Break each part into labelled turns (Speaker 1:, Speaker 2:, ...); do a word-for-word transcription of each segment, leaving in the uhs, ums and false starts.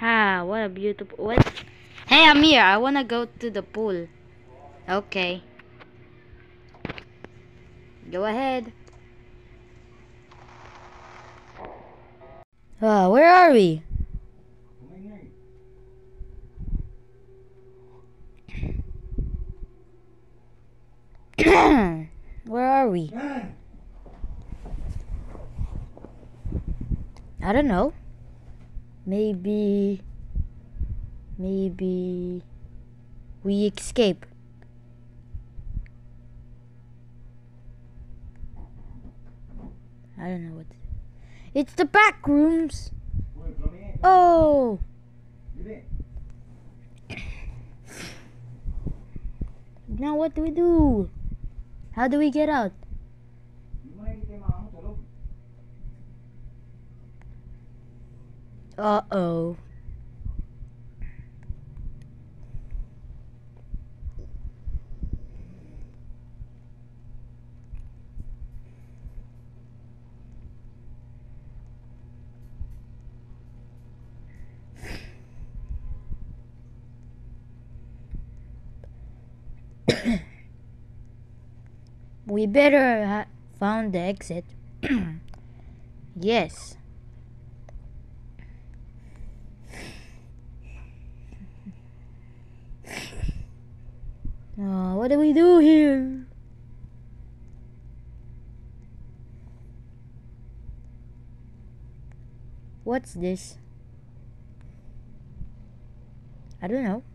Speaker 1: Ah, what a beautiful. What? Hey, Amir, I wanna go to the pool. Okay. Go ahead. Uh, where are we? Where are we? I don't know. Maybe. Maybe. We escape. I don't know what. It's the back rooms. Oh. Now what do we do? How do we get out? Uh-oh. We better ha found the exit. Yes. Oh, what do we do here? What's this? I don't know.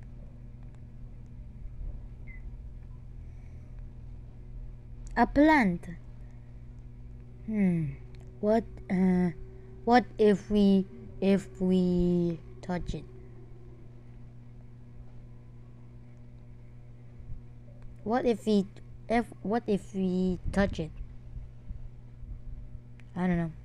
Speaker 1: A plant. Hmm. What? Uh. What if we if we touch it? What if we if what if we touch it? I don't know.